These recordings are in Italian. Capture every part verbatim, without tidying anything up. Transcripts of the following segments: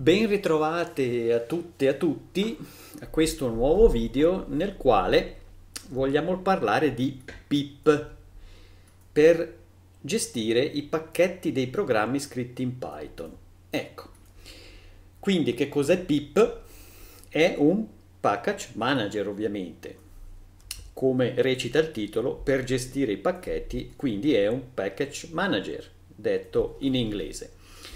Ben ritrovate a tutte e a tutti a questo nuovo video nel quale vogliamo parlare di pip per gestire i pacchetti dei programmi scritti in Python. Ecco, quindi che cos'è pip? È un package manager ovviamente, come recita il titolo, per gestire i pacchetti, quindi è un package manager, detto in inglese.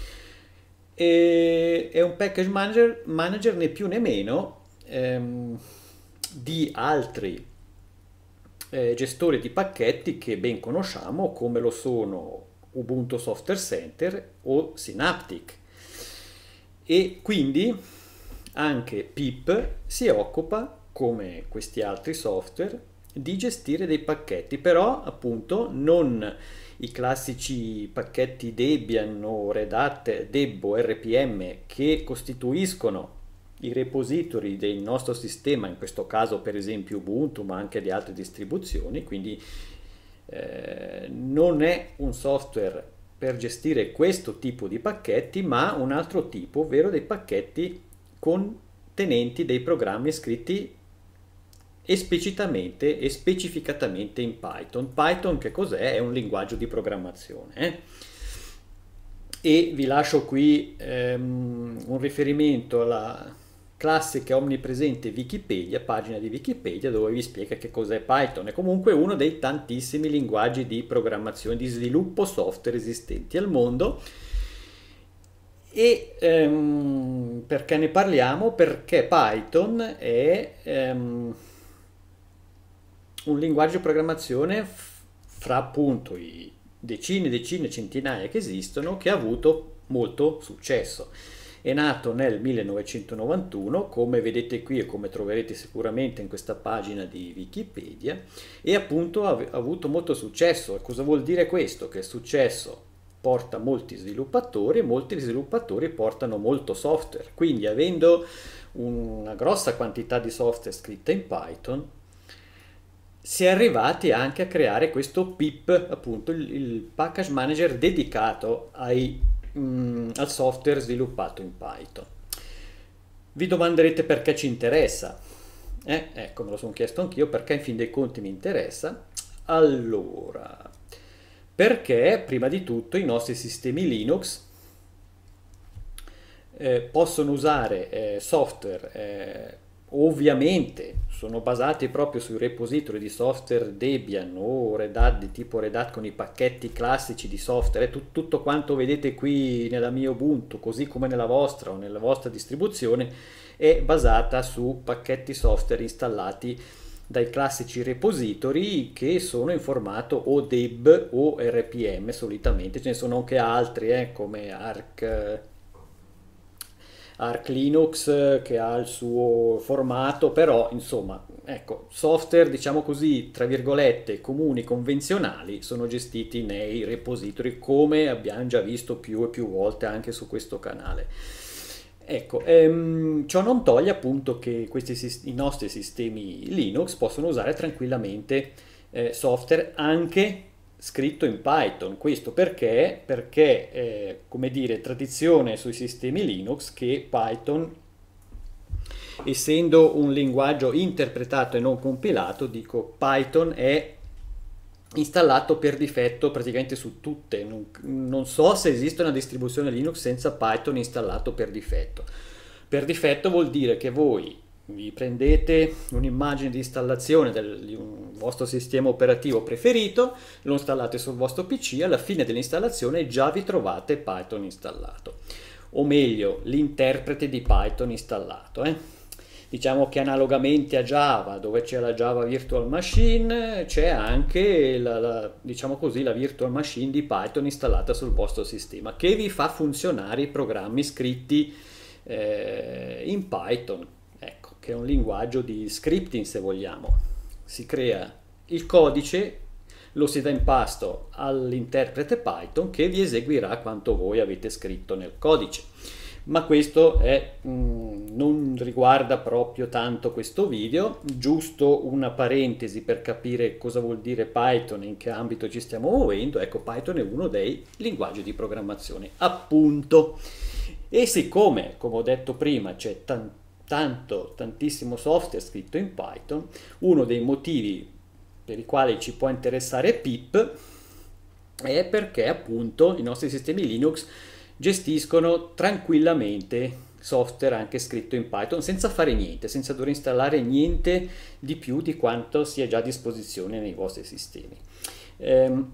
E è un package manager, manager né più né meno ehm, di altri eh, gestori di pacchetti che ben conosciamo, come lo sono Ubuntu Software Center o Synaptic. E quindi anche pip si occupa, come questi altri software, di gestire dei pacchetti, però appunto non i classici pacchetti Debian o Red Hat, Deb o R P M che costituiscono i repository del nostro sistema, in questo caso per esempio Ubuntu, ma anche di altre distribuzioni. Quindi eh, non è un software per gestire questo tipo di pacchetti, ma un altro tipo, ovvero dei pacchetti contenenti dei programmi scritti esplicitamente e specificatamente in Python. Python che cos'è? È un linguaggio di programmazione. Eh? E vi lascio qui ehm, un riferimento alla classica omnipresente Wikipedia, pagina di Wikipedia, dove vi spiega che cos'è Python. È comunque uno dei tantissimi linguaggi di programmazione, di sviluppo software esistenti al mondo. E ehm, perché ne parliamo? Perché Python è ehm, un linguaggio di programmazione fra appunto i decine, decine, centinaia che esistono, che ha avuto molto successo. È nato nel millenovecentonovantuno, come vedete qui e come troverete sicuramente in questa pagina di Wikipedia, e appunto ha avuto molto successo. E cosa vuol dire questo? Che il successo porta molti sviluppatori e molti sviluppatori portano molto software. Quindi, avendo una grossa quantità di software scritta in Python, si è arrivati anche a creare questo pip, appunto il, il package manager dedicato ai, mm, al software sviluppato in Python. Vi domanderete perché ci interessa. Eh, ecco, me lo sono chiesto anch'io, perché in fin dei conti mi interessa. Allora, perché prima di tutto i nostri sistemi Linux eh, possono usare eh, software eh, ovviamente sono basati proprio sui repository di software Debian o Red Hat, di tipo Red Hat, con i pacchetti classici di software. Tut- tutto quanto vedete qui nella mia Ubuntu, così come nella vostra o nella vostra distribuzione, è basata su pacchetti software installati dai classici repository che sono in formato o Deb o R P M solitamente. Ce ne sono anche altri eh, come Arc Arch Linux che ha il suo formato, però insomma, ecco, software diciamo così, tra virgolette, comuni, convenzionali, sono gestiti nei repository, come abbiamo già visto più e più volte anche su questo canale. Ecco, ehm, ciò non toglie appunto che questi, i nostri sistemi Linux possono usare tranquillamente eh, software anche scritto in Python. Questo perché? Perché, eh, come dire, tradizione sui sistemi Linux che Python, essendo un linguaggio interpretato e non compilato, dico, Python è installato per difetto praticamente su tutte. Non, non so se esiste una distribuzione Linux senza Python installato per difetto. Per difetto vuol dire che voi vi prendete un'immagine di installazione del, di un vostro sistema operativo preferito, lo installate sul vostro P C, alla fine dell'installazione già vi trovate Python installato, o meglio l'interprete di Python installato. Eh? Diciamo che analogamente a Java, dove c'è la Java Virtual Machine, c'è anche la, la, diciamo così, la Virtual Machine di Python installata sul vostro sistema, che vi fa funzionare i programmi scritti eh, in Python. Ecco, che è un linguaggio di scripting, se vogliamo. Si crea il codice, lo si dà in pasto all'interprete Python che vi eseguirà quanto voi avete scritto nel codice. Ma questo è, mh, non riguarda proprio tanto questo video, giusto una parentesi per capire cosa vuol dire Python e in che ambito ci stiamo muovendo. Ecco, Python è uno dei linguaggi di programmazione, appunto. E siccome, come ho detto prima, c'è tan- tanto, tantissimo software scritto in Python, uno dei motivi per i quali ci può interessare pip è perché appunto i nostri sistemi Linux gestiscono tranquillamente software anche scritto in Python senza fare niente, senza dover installare niente di più di quanto sia già a disposizione nei vostri sistemi. Ehm,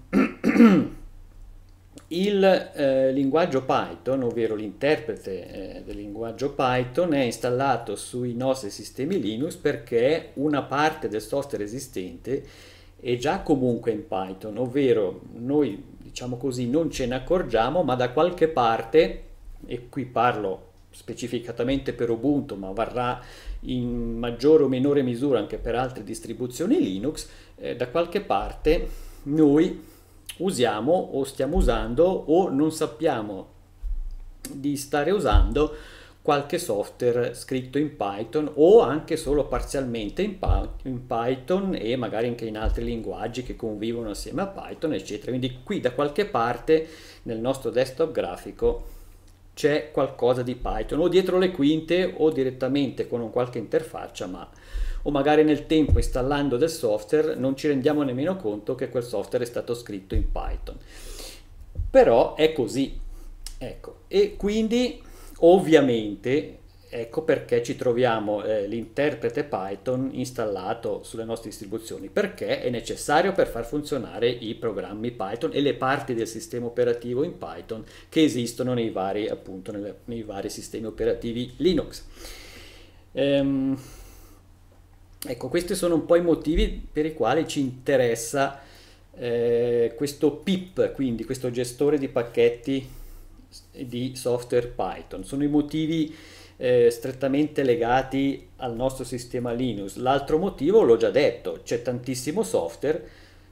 Il eh, linguaggio Python, ovvero l'interprete eh, del linguaggio Python, è installato sui nostri sistemi Linux perché una parte del software esistente è già comunque in Python, ovvero noi, diciamo così, non ce ne accorgiamo, ma da qualche parte, e qui parlo specificatamente per Ubuntu, ma varrà in maggiore o minore misura anche per altre distribuzioni Linux, eh, da qualche parte noi usiamo o stiamo usando o non sappiamo di stare usando qualche software scritto in Python o anche solo parzialmente in, in Python e magari anche in altri linguaggi che convivono assieme a Python, eccetera. Quindi qui da qualche parte nel nostro desktop grafico c'è qualcosa di Python o dietro le quinte o direttamente con un qualche interfaccia, ma o magari nel tempo installando del software non ci rendiamo nemmeno conto che quel software è stato scritto in Python. Però è così, ecco, e quindi ovviamente ecco perché ci troviamo eh, l'interprete Python installato sulle nostre distribuzioni, perché è necessario per far funzionare i programmi Python e le parti del sistema operativo in Python che esistono nei vari, appunto, nelle, nei vari sistemi operativi Linux. Ehm, ecco, questi sono un po' i motivi per i quali ci interessa eh, questo pip, quindi questo gestore di pacchetti di software Python. Sono i motivi eh, strettamente legati al nostro sistema Linux. L'altro motivo l'ho già detto, c'è tantissimo software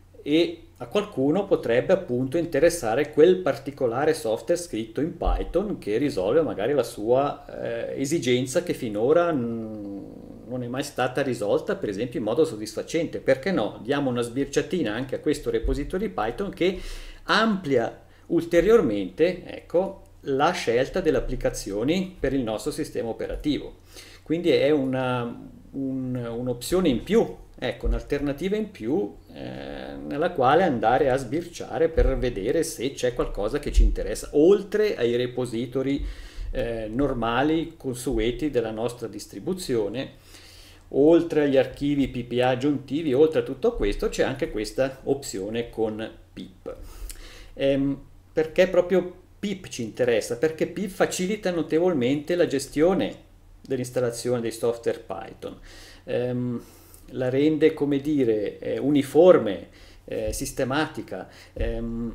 e a qualcuno potrebbe appunto interessare quel particolare software scritto in Python che risolve magari la sua eh, esigenza che finora non è mai stata risolta, per esempio in modo soddisfacente. Perché no? Diamo una sbirciatina anche a questo repository Python che amplia ulteriormente, ecco, la scelta delle applicazioni per il nostro sistema operativo. Quindi è una, un, un'opzione in più, ecco, un'alternativa in più eh, nella quale andare a sbirciare per vedere se c'è qualcosa che ci interessa, oltre ai repository eh, normali, consueti della nostra distribuzione. Oltre agli archivi P P A aggiuntivi, oltre a tutto questo, c'è anche questa opzione con pip. Ehm, perché proprio pip ci interessa? Perché pip facilita notevolmente la gestione dell'installazione dei software Python. Ehm, la rende, come dire, eh, uniforme, eh, sistematica. Ehm,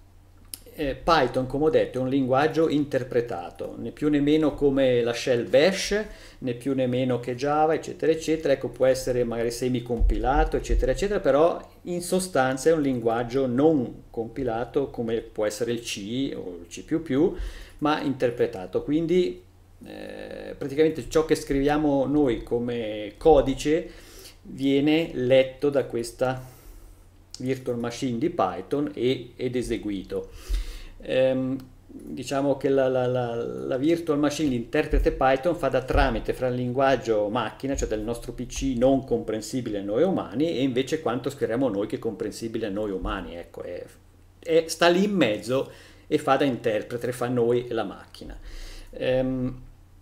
Eh, Python, come ho detto, è un linguaggio interpretato, né più né meno come la shell bash, né più né meno che Java, eccetera, eccetera. Ecco, può essere magari semi-compilato, eccetera, eccetera, però in sostanza è un linguaggio non compilato come può essere il C o il C più più, ma interpretato. Quindi eh, praticamente ciò che scriviamo noi come codice viene letto da questa virtual machine di Python e, ed eseguito. Ehm, diciamo che la, la, la, la virtual machine, l'interprete Python, fa da tramite fra il linguaggio macchina, cioè del nostro P C non comprensibile a noi umani, e invece quanto scriviamo noi che è comprensibile a noi umani. Ecco, è, è, sta lì in mezzo e fa da interprete fra noi e la macchina. Ehm,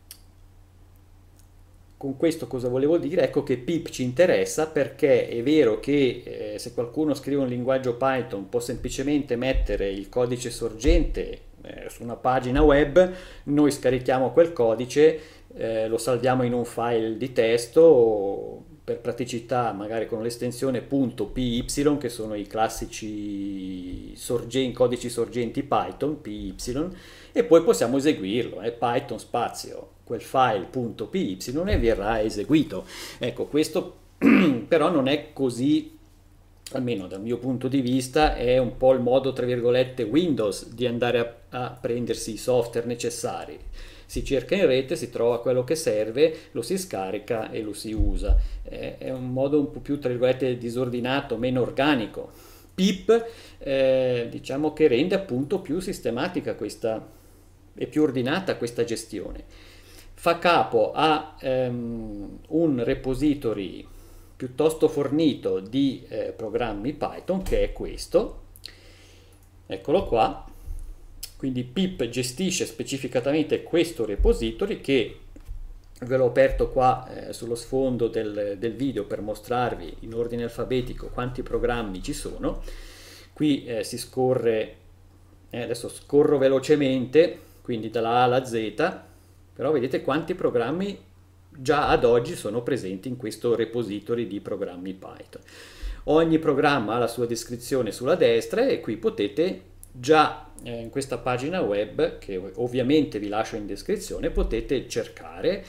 Con questo cosa volevo dire? Ecco che pip ci interessa perché è vero che eh, se qualcuno scrive un linguaggio Python può semplicemente mettere il codice sorgente eh, su una pagina web, noi scarichiamo quel codice, eh, lo salviamo in un file di testo o per praticità magari con l'estensione .py, che sono i classici sorgenti, codici sorgenti Python, py, e poi possiamo eseguirlo, è eh, Python spazio quel file .py e verrà eseguito. Ecco, questo però non è così, almeno dal mio punto di vista, è un po' il modo, tra virgolette, Windows di andare a, a prendersi i software necessari. Si cerca in rete, si trova quello che serve, lo si scarica e lo si usa. È, è un modo un po' più, tra virgolette, disordinato, meno organico. Pip, eh, diciamo che rende appunto più sistematica questa e più ordinata questa gestione. Fa capo a um, un repository piuttosto fornito di eh, programmi Python, che è questo, eccolo qua. Quindi pip gestisce specificatamente questo repository, che ve l'ho aperto qua eh, sullo sfondo del, del video per mostrarvi in ordine alfabetico quanti programmi ci sono. Qui eh, si scorre, eh, adesso scorro velocemente, quindi dalla A alla Z, però vedete quanti programmi già ad oggi sono presenti in questo repository di programmi Python. Ogni programma ha la sua descrizione sulla destra e qui potete già eh, in questa pagina web, che ovviamente vi lascio in descrizione, potete cercare,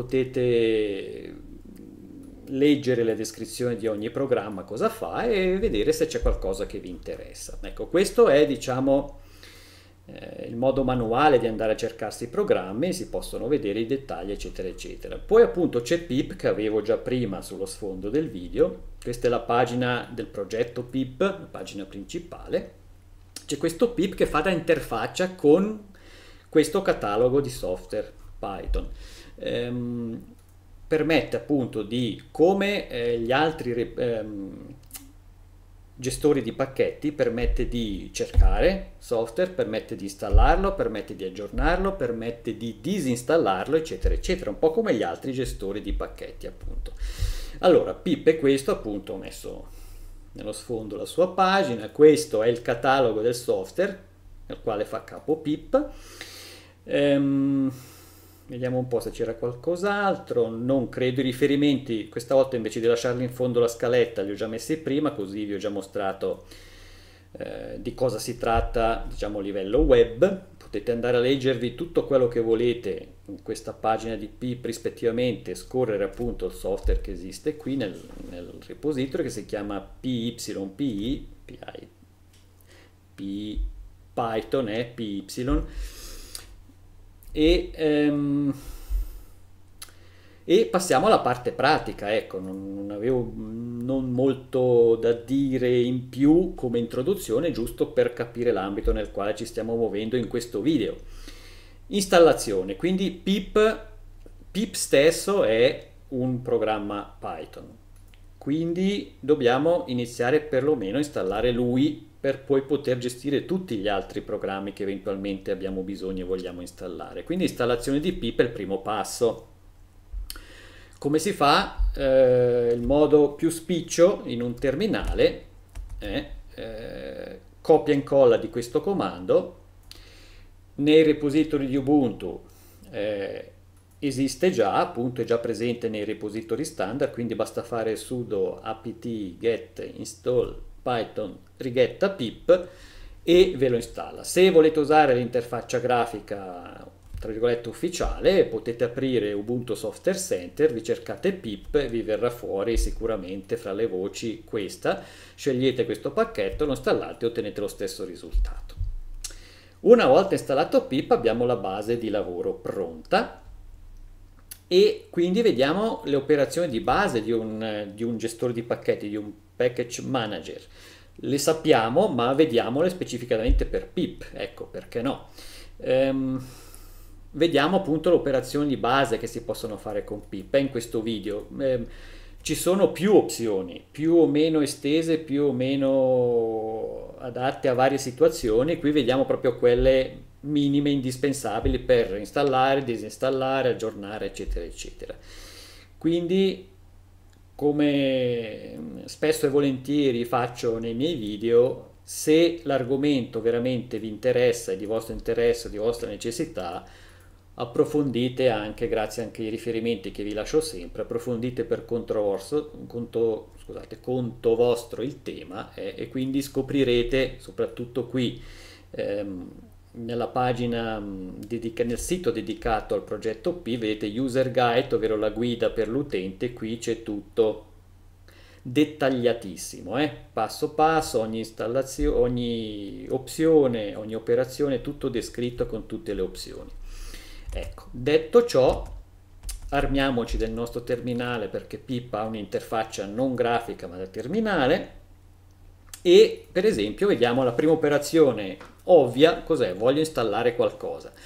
potete leggere le descrizioni di ogni programma, cosa fa, e vedere se c'è qualcosa che vi interessa. Ecco, questo è, diciamo, eh, il modo manuale di andare a cercarsi i programmi, si possono vedere i dettagli, eccetera, eccetera. Poi appunto c'è pip, che avevo già prima sullo sfondo del video. Questa è la pagina del progetto pip, la pagina principale. C'è questo pip che fa da interfaccia con questo catalogo di software Python. Ehm, permette appunto di, come eh, gli altri ehm, gestori di pacchetti, permette di cercare software, permette di installarlo, permette di aggiornarlo, permette di disinstallarlo, eccetera, eccetera, un po' come gli altri gestori di pacchetti appunto. Allora, pip è questo, appunto, ho messo nello sfondo la sua pagina. Questo è il catalogo del software al quale fa capo pip. Ehm, vediamo un po' se c'era qualcos'altro. Non credo i riferimenti, questa volta invece di lasciarli in fondo la scaletta li ho già messi prima, così vi ho già mostrato eh, di cosa si tratta, diciamo, a livello web. Potete andare a leggervi tutto quello che volete in questa pagina di pip rispettivamente, scorrere appunto il software che esiste qui nel, nel repository, che si chiama pypi, pi, pi, Python è py, e, ehm, e passiamo alla parte pratica. Ecco, non, non avevo non molto da dire in più come introduzione, giusto per capire l'ambito nel quale ci stiamo muovendo in questo video. Installazione, quindi pip, pip stesso è un programma Python, quindi dobbiamo iniziare perlomeno a installare lui per poi poter gestire tutti gli altri programmi che eventualmente abbiamo bisogno e vogliamo installare. Quindi installazione di pip è il primo passo. Come si fa? Eh, il modo più spiccio in un terminale è eh, copia e incolla di questo comando. Nei repository di Ubuntu eh, esiste già, appunto è già presente nei repository standard, quindi basta fare sudo apt get install python rigetta pip e ve lo installa. Se volete usare l'interfaccia grafica tra virgolette ufficiale, potete aprire Ubuntu Software Center, vi cercate pip e vi verrà fuori sicuramente fra le voci questa, scegliete questo pacchetto, lo installate e ottenete lo stesso risultato. Una volta installato pip abbiamo la base di lavoro pronta e quindi vediamo le operazioni di base di un, di un gestore di pacchetti, di un package manager. Le sappiamo, ma vediamole specificatamente per pip, ecco perché no. Ehm, vediamo appunto le operazioni di base che si possono fare con pip. In questo video ehm, ci sono più opzioni, più o meno estese, più o meno adatte a varie situazioni. Qui vediamo proprio quelle minime indispensabili per installare, disinstallare, aggiornare, eccetera, eccetera. Quindi, come spesso e volentieri faccio nei miei video, se l'argomento veramente vi interessa, è di vostro interesse, di vostra necessità, approfondite anche, grazie anche ai riferimenti che vi lascio sempre, approfondite per conto vostro, conto, scusate, conto vostro il tema eh, e quindi scoprirete, soprattutto qui ehm, nella pagina, dedica, nel sito dedicato al progetto P, vedete User Guide, ovvero la guida per l'utente. Qui c'è tutto dettagliatissimo, eh? Passo passo, ogni installazione, ogni opzione, ogni operazione, tutto descritto con tutte le opzioni. Ecco, detto ciò, armiamoci del nostro terminale, perché pip ha un'interfaccia non grafica ma da terminale, e per esempio vediamo la prima operazione ovvia. Cos'è? Voglio installare qualcosa.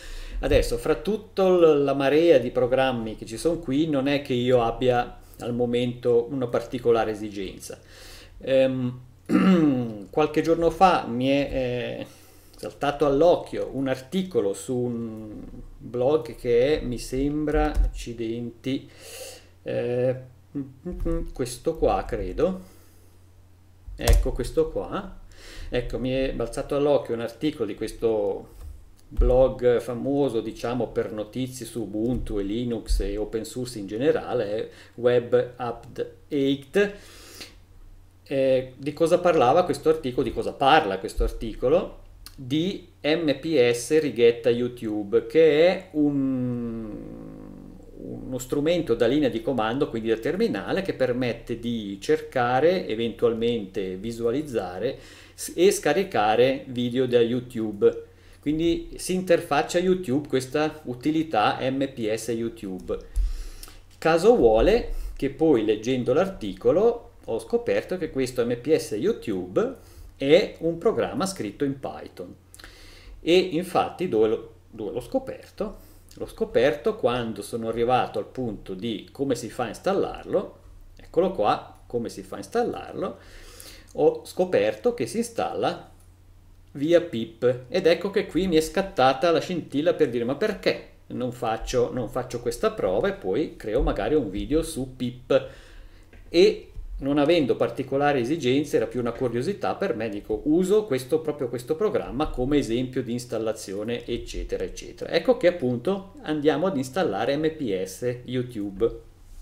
Adesso, fra tutta la marea di programmi che ci sono qui, non è che io abbia al momento una particolare esigenza. Ehm, qualche giorno fa mi è eh, saltato all'occhio un articolo su un blog che è, mi sembra, accidenti, eh, questo qua credo, ecco questo qua, ecco mi è balzato all'occhio un articolo di questo blog famoso, diciamo, per notizie su Ubuntu e Linux e open source in generale, è Web Update. Eh, di cosa parlava questo articolo? Di cosa parla questo articolo? Di M P S righetta YouTube, che è un, uno strumento da linea di comando, quindi da terminale, che permette di cercare, eventualmente visualizzare e scaricare video da YouTube. Quindi si interfaccia a YouTube questa utilità M P S YouTube. Caso vuole che poi, leggendo l'articolo, ho scoperto che questo M P S YouTube è un programma scritto in Python. E infatti dove, lo, dove l'ho scoperto? L'ho scoperto quando sono arrivato al punto di come si fa a installarlo. Eccolo qua, come si fa a installarlo. Ho scoperto che si installa via pip, ed ecco che qui mi è scattata la scintilla per dire: ma perché non faccio, non faccio questa prova e poi creo magari un video su pip? E non avendo particolari esigenze, era più una curiosità per me, dico uso questo, proprio questo programma come esempio di installazione, eccetera eccetera. Ecco che appunto andiamo ad installare M P S YouTube.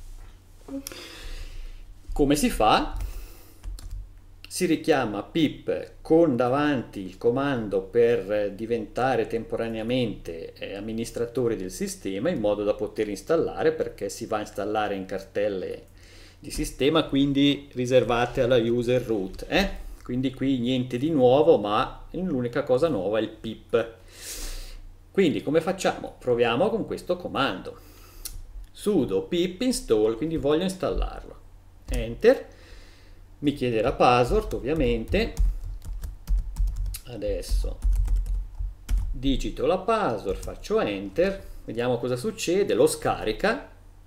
Come si fa? Si richiama pip con davanti il comando per diventare temporaneamente amministratori del sistema, in modo da poter installare, perché si va a installare in cartelle di sistema, quindi riservate alla user root. Eh? Quindi qui niente di nuovo, ma l'unica cosa nuova è il pip. Quindi come facciamo? Proviamo con questo comando. Sudo pip install, quindi voglio installarlo. Enter. Mi chiede la password, ovviamente. Adesso digito la password, faccio enter, vediamo cosa succede. Lo scarica,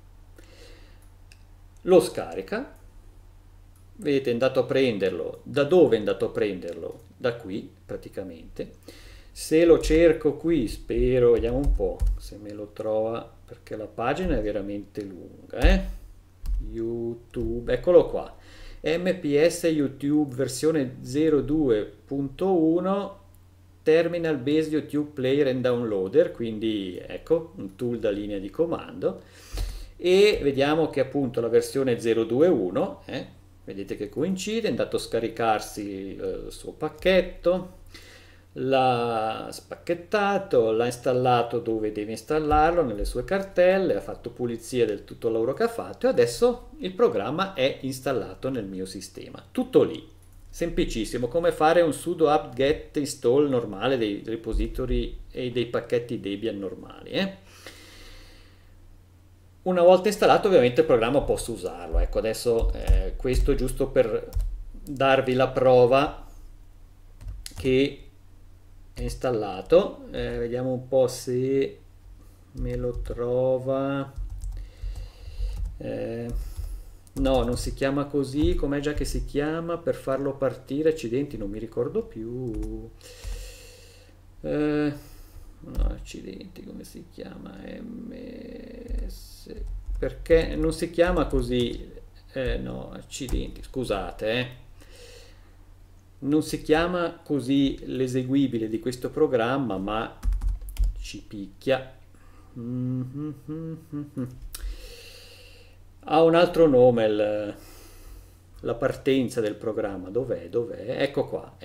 lo scarica, vedete, è andato a prenderlo. Da dove è andato a prenderlo? Da qui praticamente. Se lo cerco qui, spero, vediamo un po' se me lo trova, perché la pagina è veramente lunga, eh? YouTube, eccolo qua. M P S YouTube versione zero due punto uno, Terminal Based YouTube Player and Downloader, quindi ecco un tool da linea di comando, e vediamo che appunto la versione zero due punto uno, eh, vedete che coincide, è andato a scaricarsi eh, il suo pacchetto, l'ha spacchettato, l'ha installato dove deve installarlo, nelle sue cartelle, ha fatto pulizia del tutto il lavoro che ha fatto e adesso il programma è installato nel mio sistema. Tutto lì, semplicissimo, come fare un sudo apt-get install normale dei repository e dei pacchetti Debian normali. Eh? Una volta installato ovviamente il programma posso usarlo. Ecco, adesso eh, questo giusto per darvi la prova che è installato. Eh, vediamo un po' se me lo trova. Eh, no, non si chiama così. Com'è già che si chiama per farlo partire? Accidenti, non mi ricordo più. Eh, no, accidenti, come si chiama? M S, perché non si chiama così? Eh, no, accidenti, scusate, eh. Non si chiama così l'eseguibile di questo programma, ma ci picchia. Ha un altro nome il, la partenza del programma. Dov'è? Dov'è? Ecco qua,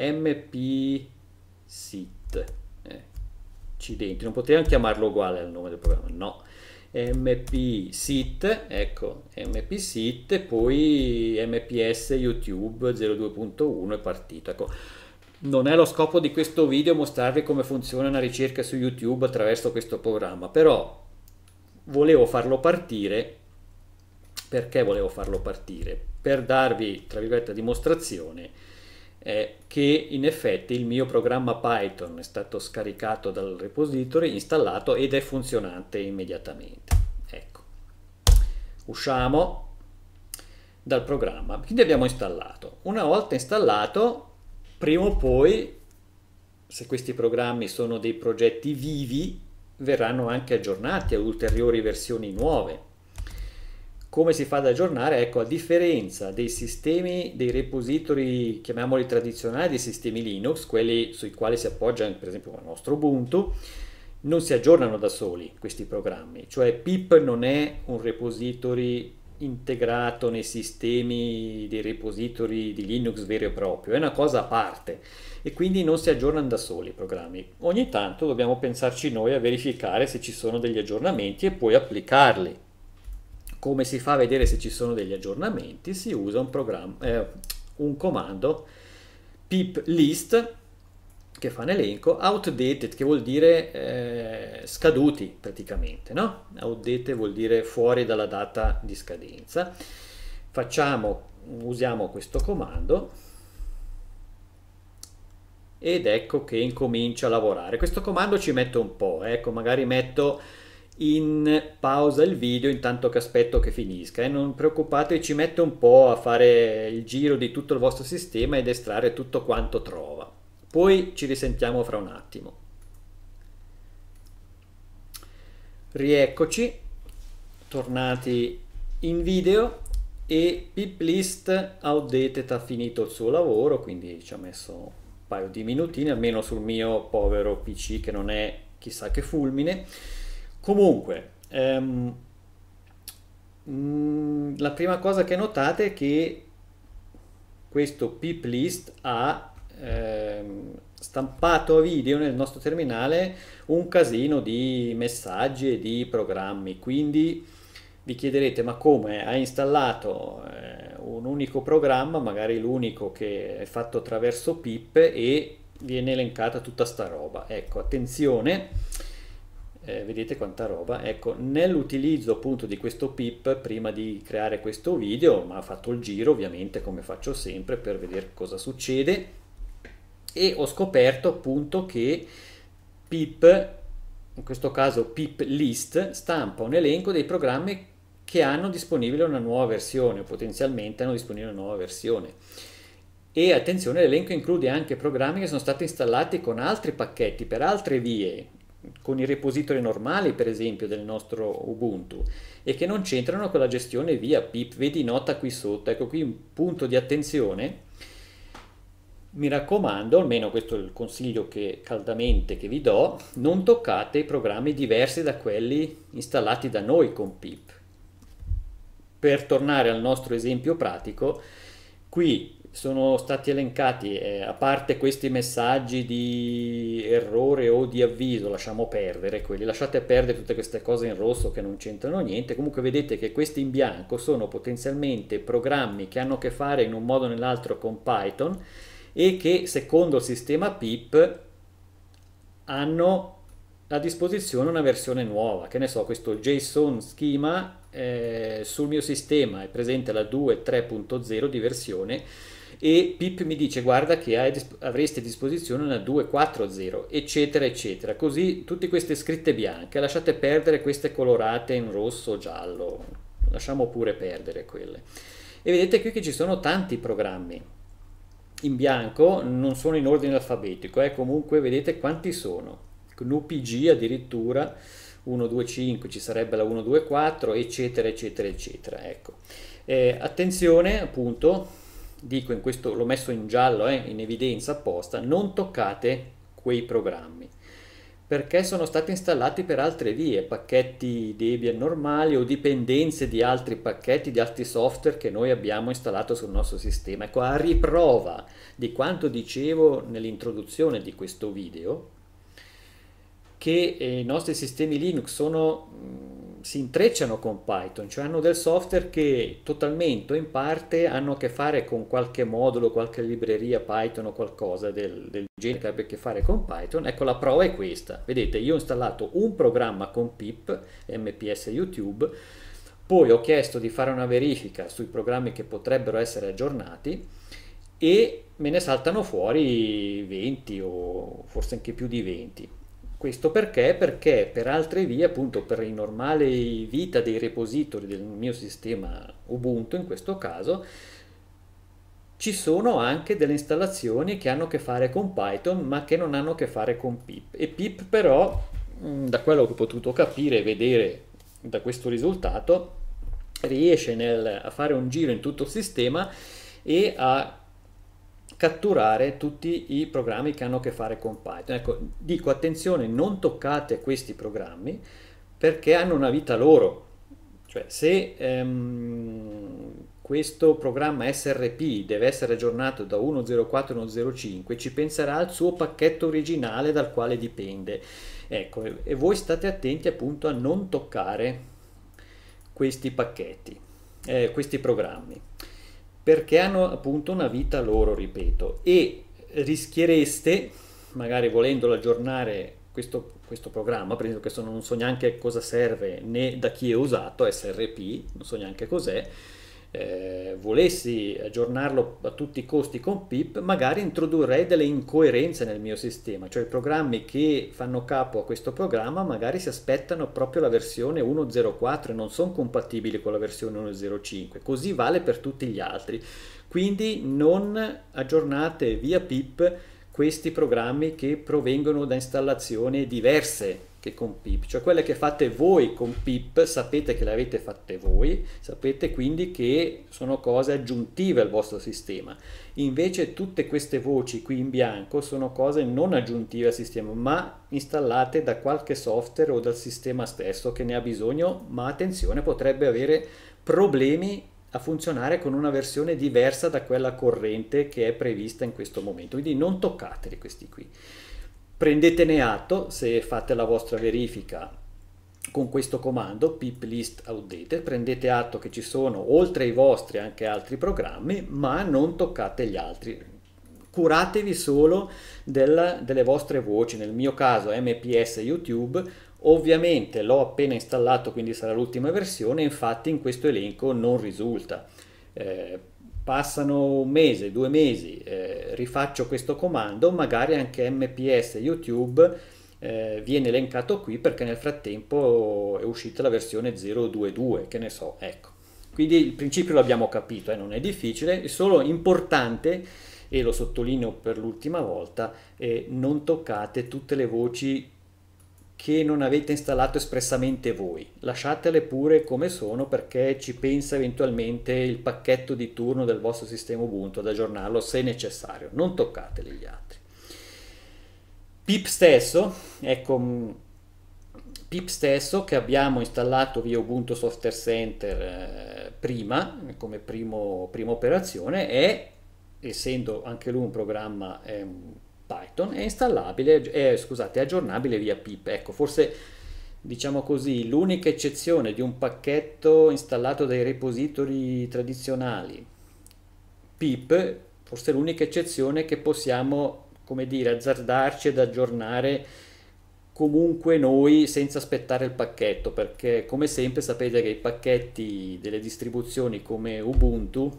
mpsit. Eh, accidenti, non potevano chiamarlo uguale al nome del programma, no. mpsit, ecco, mpsit, e poi mps YouTube zero due punto uno è partito. Ecco, non è lo scopo di questo video mostrarvi come funziona una ricerca su YouTube attraverso questo programma, però volevo farlo partire. Perché volevo farlo partire? Per darvi, tra virgolette, dimostrazione è che in effetti il mio programma Python è stato scaricato dal repository, installato ed è funzionante immediatamente. Ecco, usciamo dal programma, quindi abbiamo installato. Una volta installato, prima o poi, se questi programmi sono dei progetti vivi, verranno anche aggiornati a ulteriori versioni nuove. Come si fa ad aggiornare? Ecco, a differenza dei sistemi, dei repository, chiamiamoli tradizionali, dei sistemi Linux, quelli sui quali si appoggia per esempio il nostro Ubuntu, non si aggiornano da soli questi programmi, cioè pip non è un repository integrato nei sistemi dei repository di Linux vero e proprio, è una cosa a parte e quindi non si aggiornano da soli i programmi. Ogni tanto dobbiamo pensarci noi a verificare se ci sono degli aggiornamenti e poi applicarli. Come si fa a vedere se ci sono degli aggiornamenti? Si usa un, programma, eh, un comando pip list che fa un elenco, outdated che vuol dire eh, scaduti praticamente, no? Outdated vuol dire fuori dalla data di scadenza. Facciamo, usiamo questo comando ed ecco che incomincia a lavorare. Questo comando ci mette un po', ecco, magari metto in pausa il video intanto che aspetto che finisca e eh? non preoccupatevi, ci mette un po' a fare il giro di tutto il vostro sistema ed estrarre tutto quanto trova. Poi ci risentiamo fra un attimo. Rieccoci, tornati in video e piplist outdated ha finito il suo lavoro, quindi ci ha messo un paio di minutini, almeno sul mio povero P C che non è chissà che fulmine. Comunque, ehm, mh, la prima cosa che notate è che questo piplist ha ehm, stampato a video nel nostro terminale un casino di messaggi e di programmi, quindi vi chiederete ma come ha installato eh, un unico programma, magari l'unico che è fatto attraverso pip e viene elencata tutta sta roba. Ecco, attenzione. Eh, vedete quanta roba, ecco, nell'utilizzo appunto di questo pip prima di creare questo video, ma ho fatto il giro ovviamente come faccio sempre per vedere cosa succede e ho scoperto appunto che pip, in questo caso pip list, stampa un elenco dei programmi che hanno disponibile una nuova versione o potenzialmente hanno disponibile una nuova versione. E attenzione, l'elenco include anche programmi che sono stati installati con altri pacchetti per altre vie, con i repository normali per esempio del nostro Ubuntu e che non c'entrano con la gestione via pip. Vedi nota qui sotto, ecco qui un punto di attenzione, mi raccomando, almeno questo è il consiglio che caldamente che vi do, non toccate i programmi diversi da quelli installati da noi con pip. Per tornare al nostro esempio pratico, qui sono stati elencati, eh, a parte questi messaggi di errore o di avviso, lasciamo perdere quelli, lasciate perdere tutte queste cose in rosso che non c'entrano niente. Comunque vedete che questi in bianco sono potenzialmente programmi che hanno a che fare in un modo o nell'altro con Python e che secondo il sistema pip hanno a disposizione una versione nuova. Che ne so, questo JSON schema eh, sul mio sistema è presente la due punto tre punto zero di versione e pip mi dice guarda che hai, avresti a disposizione una due punto quattro punto zero eccetera eccetera, così tutte queste scritte bianche, lasciate perdere queste colorate in rosso o giallo, lasciamo pure perdere quelle. E vedete qui che ci sono tanti programmi in bianco, non sono in ordine alfabetico, eh, comunque vedete quanti sono, G N U P G addirittura uno due cinque, ci sarebbe la uno due quattro eccetera eccetera eccetera. Ecco, eh, attenzione appunto, dico in questo, l'ho messo in giallo, eh, in evidenza apposta, non toccate quei programmi perché sono stati installati per altre vie, pacchetti Debian normali o dipendenze di altri pacchetti, di altri software che noi abbiamo installato sul nostro sistema. Ecco, a riprova di quanto dicevo nell'introduzione di questo video, che eh, i nostri sistemi Linux sono, mh, si intrecciano con Python, cioè hanno del software che totalmente o in parte hanno a che fare con qualche modulo, qualche libreria Python o qualcosa del, del genere che abbia a che fare con Python. Ecco, la prova è questa. Vedete, io ho installato un programma con pip, M P S YouTube, poi ho chiesto di fare una verifica sui programmi che potrebbero essere aggiornati e me ne saltano fuori venti o forse anche più di venti. Questo perché? Perché per altre vie, appunto per il normale vita dei repository del mio sistema Ubuntu in questo caso, ci sono anche delle installazioni che hanno a che fare con Python ma che non hanno a che fare con pip. E pip però, mh, da quello che ho potuto capire e vedere da questo risultato, riesce nel- a fare un giro in tutto il sistema e a catturare tutti i programmi che hanno a che fare con Python. Ecco, dico attenzione, non toccate questi programmi perché hanno una vita loro. Cioè, se ehm, questo programma S R P deve essere aggiornato da uno punto zero quattro a uno punto zero cinque, ci penserà al suo pacchetto originale dal quale dipende. Ecco, e e voi state attenti appunto a non toccare questi pacchetti, eh, questi programmi, perché hanno appunto una vita loro, ripeto, e rischiereste, magari volendolo aggiornare questo, questo programma, per esempio, questo non so neanche cosa serve né da chi è usato, S R P, non so neanche cos'è, eh, volessi aggiornarlo a tutti i costi con pip, magari introdurrei delle incoerenze nel mio sistema, cioè i programmi che fanno capo a questo programma magari si aspettano proprio la versione uno punto zero quattro e non sono compatibili con la versione uno punto zero cinque, così vale per tutti gli altri. Quindi non aggiornate via pip questi programmi che provengono da installazioni diverse che con pip, cioè quelle che fate voi con pip sapete che le avete fatte voi, sapete quindi che sono cose aggiuntive al vostro sistema. Invece tutte queste voci qui in bianco sono cose non aggiuntive al sistema, ma installate da qualche software o dal sistema stesso che ne ha bisogno, ma attenzione, potrebbe avere problemi a funzionare con una versione diversa da quella corrente che è prevista in questo momento. Quindi non toccateli questi qui. Prendetene atto se fate la vostra verifica con questo comando pip list outdated, prendete atto che ci sono oltre ai vostri anche altri programmi, ma non toccate gli altri. Curatevi solo della, delle vostre voci, nel mio caso M P S YouTube, ovviamente l'ho appena installato quindi sarà l'ultima versione, infatti in questo elenco non risulta. Eh, passano un mese, due mesi, eh, rifaccio questo comando, magari anche M P S YouTube eh, viene elencato qui perché nel frattempo è uscita la versione zero due due, che ne so, ecco. Quindi il principio l'abbiamo capito, eh, non è difficile, è solo importante, e lo sottolineo per l'ultima volta, eh, non toccate tutte le voci che non avete installato espressamente voi, lasciatele pure come sono perché ci pensa eventualmente il pacchetto di turno del vostro sistema Ubuntu ad aggiornarlo se necessario, non toccateli gli altri. Pip stesso, ecco, pip stesso che abbiamo installato via Ubuntu Software Center eh, prima, come primo, prima operazione, è, essendo anche lui un programma eh, Python, è installabile, è, scusate, è aggiornabile via pip. Ecco, forse diciamo così, l'unica eccezione di un pacchetto installato dai repository tradizionali pip, forse l'unica eccezione che possiamo, come dire, azzardarci ad aggiornare comunque noi senza aspettare il pacchetto, perché come sempre sapete che i pacchetti delle distribuzioni come Ubuntu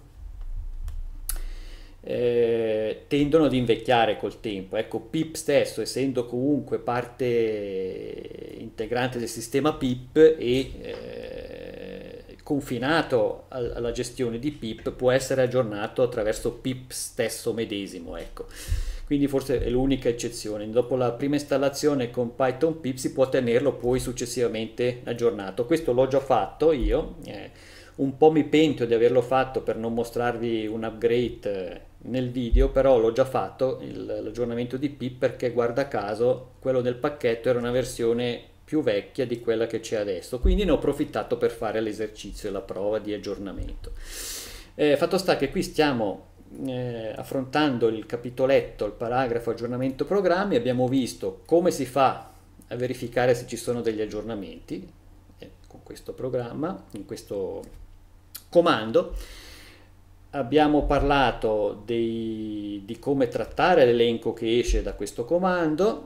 eh, tendono ad invecchiare col tempo. Ecco, pip stesso, essendo comunque parte integrante del sistema pip e eh, confinato alla gestione di pip, può essere aggiornato attraverso pip stesso medesimo, ecco. Quindi forse è l'unica eccezione. Dopo la prima installazione con Python pip si può tenerlo poi successivamente aggiornato. Questo l'ho già fatto io, eh, un po' mi pento di averlo fatto per non mostrarvi un upgrade nel video, però l'ho già fatto l'aggiornamento di pip perché guarda caso quello del pacchetto era una versione più vecchia di quella che c'è adesso, quindi ne ho approfittato per fare l'esercizio e la prova di aggiornamento. Eh, fatto sta che qui stiamo eh, affrontando il capitoletto, il paragrafo aggiornamento programmi, abbiamo visto come si fa a verificare se ci sono degli aggiornamenti eh, con questo programma, in questo comando. Abbiamo parlato dei, di come trattare l'elenco che esce da questo comando,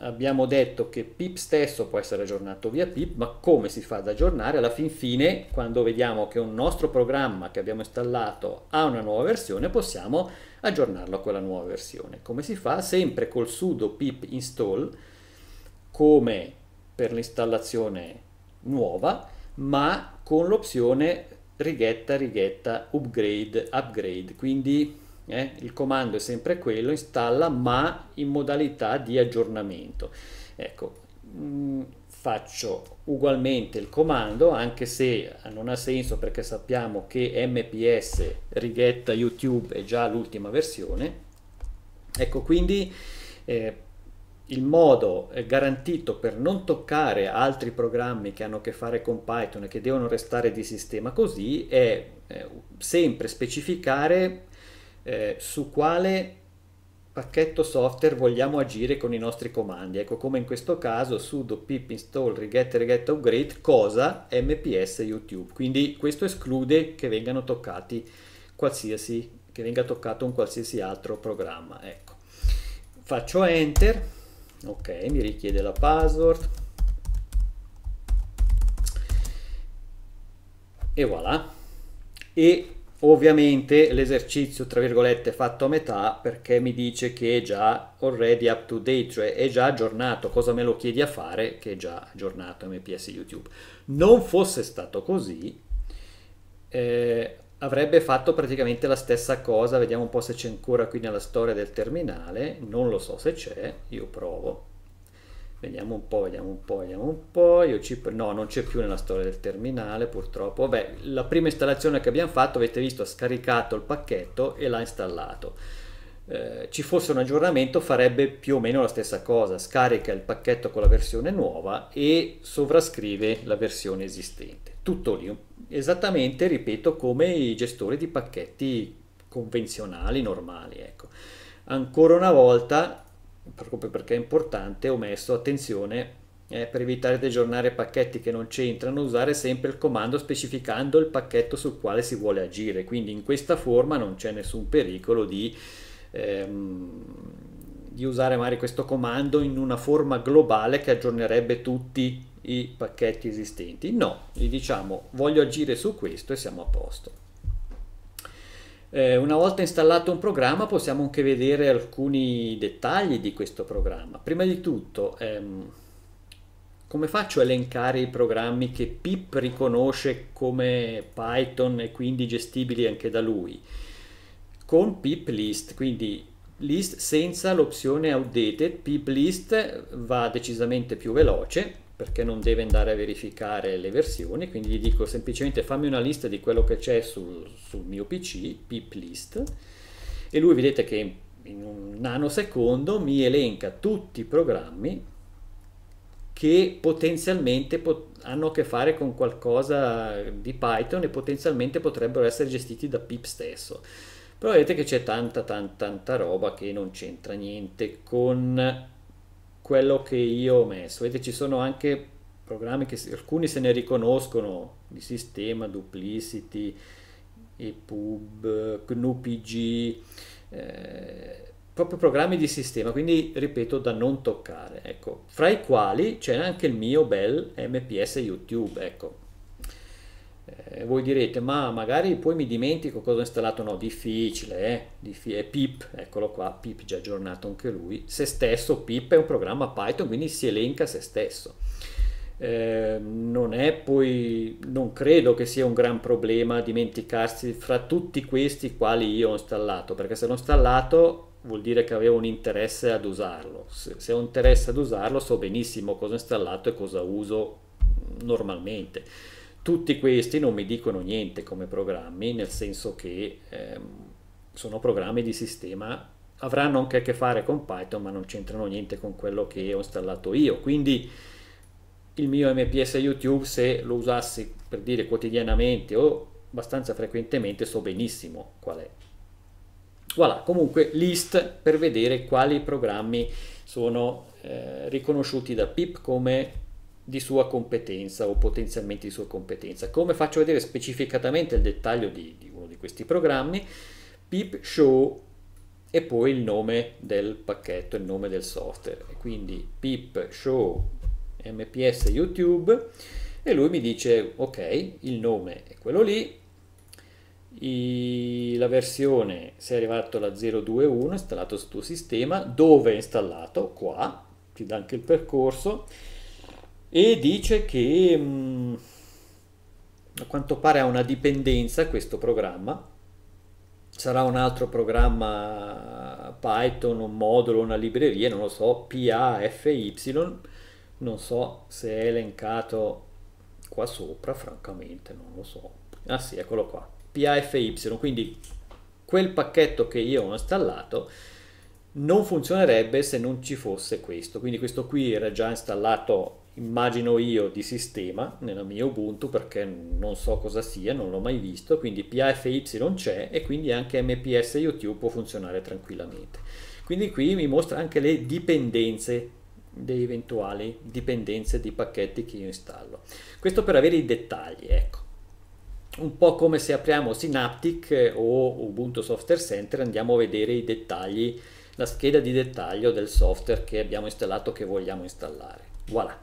abbiamo detto che pip stesso può essere aggiornato via pip, ma come si fa ad aggiornare? Alla fin fine, quando vediamo che un nostro programma che abbiamo installato ha una nuova versione, possiamo aggiornarlo a quella nuova versione. Come si fa? Sempre col sudo pip install, come per l'installazione nuova, ma con l'opzione righetta, righetta, upgrade, upgrade, quindi eh, il comando è sempre quello, installa ma in modalità di aggiornamento. Ecco, mh, faccio ugualmente il comando, anche se non ha senso perché sappiamo che mps righetta YouTube è già l'ultima versione. Ecco, quindi eh, il modo garantito per non toccare altri programmi che hanno a che fare con Python e che devono restare di sistema così è eh, sempre specificare eh, su quale pacchetto software vogliamo agire con i nostri comandi. Ecco, come in questo caso sudo pip install righetta righetta upgrade cosa mps YouTube. Quindi questo esclude che vengano toccati qualsiasi che venga toccato un qualsiasi altro programma. Ecco, faccio enter. Ok, mi richiede la password e voilà. E ovviamente l'esercizio tra virgolette è fatto a metà perché mi dice che è già already up to date, cioè è già aggiornato. Cosa me lo chiedi a fare? Che è già aggiornato mps YouTube. Non fosse stato così, eh, avrebbe fatto praticamente la stessa cosa. Vediamo un po' se c'è ancora qui nella storia del terminale. Non lo so se c'è, io provo. Vediamo un po', vediamo un po', vediamo un po'. Io ci... No, non c'è più nella storia del terminale, purtroppo. Vabbè, la prima installazione che abbiamo fatto, avete visto, ha scaricato il pacchetto e l'ha installato. Eh, ci fosse un aggiornamento farebbe più o meno la stessa cosa. Scarica il pacchetto con la versione nuova e sovrascrive la versione esistente. Tutto lì. Esattamente, ripeto, come i gestori di pacchetti convenzionali, normali. Ecco. Ancora una volta, proprio perché è importante, ho messo attenzione eh, per evitare di aggiornare pacchetti che non c'entrano, usare sempre il comando specificando il pacchetto sul quale si vuole agire. Quindi in questa forma non c'è nessun pericolo di, ehm, di usare magari questo comando in una forma globale che aggiornerebbe tutti i pacchetti esistenti. No, gli diciamo voglio agire su questo e siamo a posto. Eh, una volta installato un programma possiamo anche vedere alcuni dettagli di questo programma. Prima di tutto, ehm, come faccio a elencare i programmi che pip riconosce come Python e quindi gestibili anche da lui? Con pip list, quindi list senza l'opzione outdated. Pip list va decisamente più veloce perché non deve andare a verificare le versioni, quindi gli dico semplicemente fammi una lista di quello che c'è sul, sul mio P C, pip list, e lui vedete che in un nanosecondo mi elenca tutti i programmi che potenzialmente pot- hanno a che fare con qualcosa di Python e potenzialmente potrebbero essere gestiti da pip stesso. Però vedete che c'è tanta tanta tanta roba che non c'entra niente con quello che io ho messo. Vedete, ci sono anche programmi che alcuni se ne riconoscono di sistema, Duplicity, epub, GnuPG, eh, proprio programmi di sistema, quindi ripeto da non toccare. Ecco, fra i quali c'è anche il mio bel mps YouTube. Ecco, eh, voi direte ma magari poi mi dimentico cosa ho installato. No, difficile, eh? Diffi- è pip, eccolo qua, pip già aggiornato anche lui. Se stesso, pip è un programma Python, quindi si elenca se stesso. Eh, non è poi, non credo che sia un gran problema dimenticarsi fra tutti questi quali io ho installato, perché se l'ho installato vuol dire che avevo un interesse ad usarlo. Se, se ho interesse ad usarlo so benissimo cosa ho installato e cosa uso normalmente. Tutti questi non mi dicono niente come programmi, nel senso che ehm, sono programmi di sistema, avranno anche a che fare con Python, ma non c'entrano niente con quello che ho installato io. Quindi il mio mps YouTube, se lo usassi per dire quotidianamente o abbastanza frequentemente, so benissimo qual è. Voilà, comunque list per vedere quali programmi sono eh, riconosciuti da pip come di sua competenza o potenzialmente di sua competenza. Come faccio a vedere specificatamente il dettaglio di, di uno di questi programmi? Pip show e poi il nome del pacchetto, il nome del software, e quindi pip show mps YouTube, e lui mi dice ok, il nome è quello lì, i- la versione, sei arrivato alla zero due uno, installato sul tuo sistema, dove è installato? Qua, ti dà anche il percorso, e dice che mh, a quanto pare ha una dipendenza questo programma. Sarà un altro programma Python, un modulo, una libreria, non lo so, P A F Y, non so se è elencato qua sopra, francamente, non lo so. Ah sì, eccolo qua, P A F Y, quindi quel pacchetto che io ho installato non funzionerebbe se non ci fosse questo. Quindi questo qui era già installato, immagino io, di sistema nella mia Ubuntu, perché non so cosa sia, non l'ho mai visto, quindi P A F Y c'è, e quindi anche M P S YouTube può funzionare tranquillamente. Quindi qui mi mostra anche le dipendenze, delle eventuali dipendenze di pacchetti che io installo. Questo per avere i dettagli, ecco. Un po' come se apriamo Synaptic o Ubuntu Software Center, andiamo a vedere i dettagli, la scheda di dettaglio del software che abbiamo installato, che vogliamo installare. Voilà.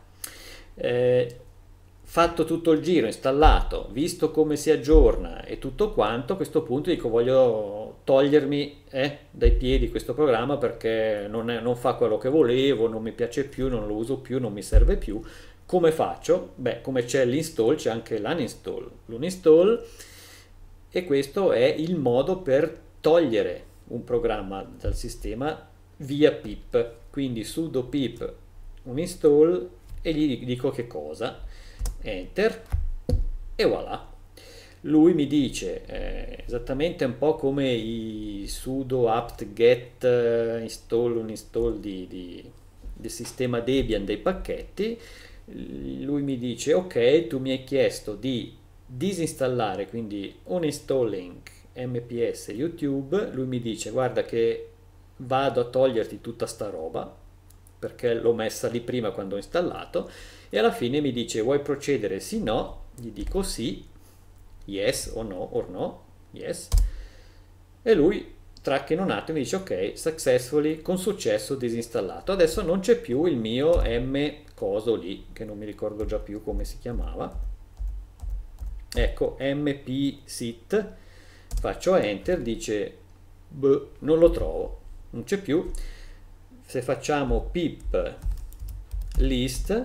Eh, fatto tutto il giro, installato, visto come si aggiorna e tutto quanto, a questo punto dico voglio togliermi eh, dai piedi questo programma, perché non, è- non fa quello che volevo, non mi piace più, non lo uso più, non mi serve più. Come faccio? Beh, come c'è l'install, c'è anche l'uninstall, l'uninstall, e questo è il modo per togliere un programma dal sistema via pip. Quindi sudo pip uninstall, e gli dico che cosa, enter, e voilà. Lui mi dice eh, esattamente un po' come i sudo apt get eh, install uninstall di, di- del sistema Debian dei pacchetti. Lui mi dice ok, tu mi hai chiesto di disinstallare, quindi uninstalling mps YouTube. Lui mi dice guarda che vado a toglierti tutta sta roba, perché l'ho messa lì prima quando ho installato, e alla fine mi dice vuoi procedere sì no, gli dico sì, yes o no, or no, yes, e lui tracca in un attimo e dice ok, successfully, con successo disinstallato. Adesso non c'è più il mio M coso lì, che non mi ricordo già più come si chiamava, ecco, mpsit, faccio enter, dice boh, non lo trovo, non c'è più. Se facciamo pip list,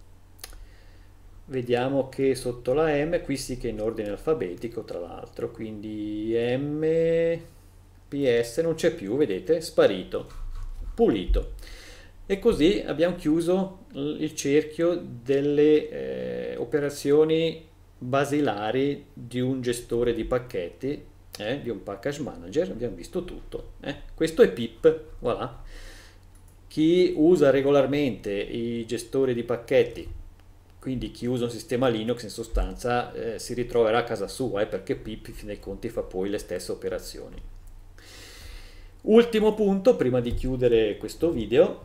vediamo che sotto la M, qui sì che è in ordine alfabetico tra l'altro, quindi M P S non c'è più, vedete, sparito, pulito. E così abbiamo chiuso il cerchio delle eh, operazioni basilari di un gestore di pacchetti, eh, di un package manager. Abbiamo visto tutto. eh. Questo è pip, voilà. Chi usa regolarmente i gestori di pacchetti, quindi chi usa un sistema Linux, in sostanza eh, si ritroverà a casa sua, eh, perché pip in fin dei conti fa poi le stesse operazioni. Ultimo punto prima di chiudere questo video,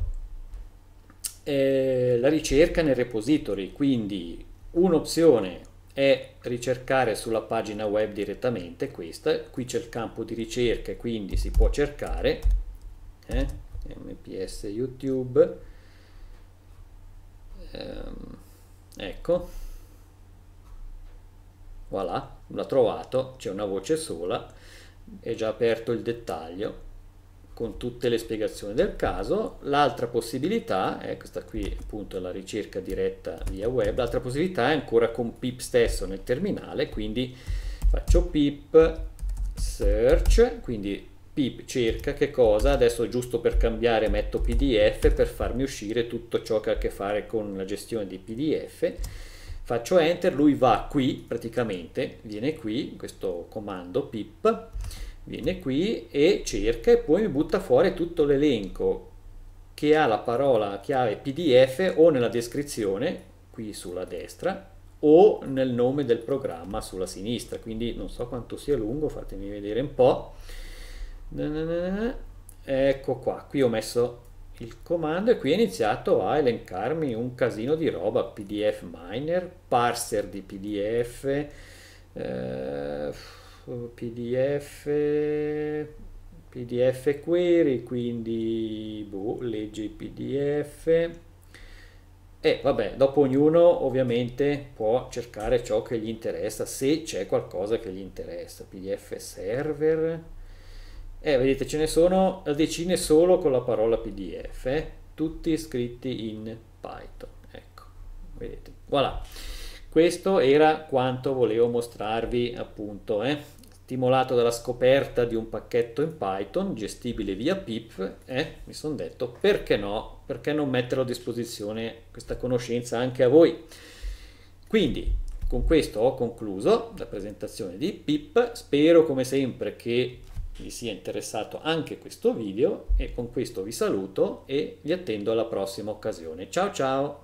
eh, la ricerca nel repository. Quindi un'opzione è ricercare sulla pagina web direttamente, questa, qui c'è il campo di ricerca e quindi si può cercare eh, mps YouTube, ehm, ecco, voilà, l'ha trovato, c'è una voce sola, è già aperto il dettaglio con tutte le spiegazioni del caso. L'altra possibilità è questa qui, appunto, la ricerca diretta via web. L'altra possibilità è ancora con pip stesso nel terminale, quindi faccio pip search, quindi pip cerca che cosa, adesso giusto per cambiare metto P D F per farmi uscire tutto ciò che ha a che fare con la gestione di P D F. Faccio enter, lui va qui, praticamente viene qui, questo comando pip viene qui e cerca, e poi mi butta fuori tutto l'elenco che ha la parola chiave P D F o nella descrizione qui sulla destra o nel nome del programma sulla sinistra. Quindi non so quanto sia lungo, fatemi vedere un po'. Ecco qua, qui ho messo il comando e qui è iniziato a elencarmi un casino di roba: P D F miner, parser di P D F, eh, P D F, P D F query, quindi boh, legge i P D F. E vabbè, dopo ognuno ovviamente può cercare ciò che gli interessa, se c'è qualcosa che gli interessa. P D F server. E vedete, ce ne sono decine solo con la parola P D F, eh, tutti scritti in Python. Ecco, vedete, voilà. Questo era quanto volevo mostrarvi, appunto, eh. Stimolato dalla scoperta di un pacchetto in Python gestibile via pip, eh, mi sono detto perché no, perché non metterlo a disposizione questa conoscenza anche a voi. Quindi con questo ho concluso la presentazione di pip, spero come sempre che vi sia interessato anche questo video e con questo vi saluto e vi attendo alla prossima occasione. Ciao ciao!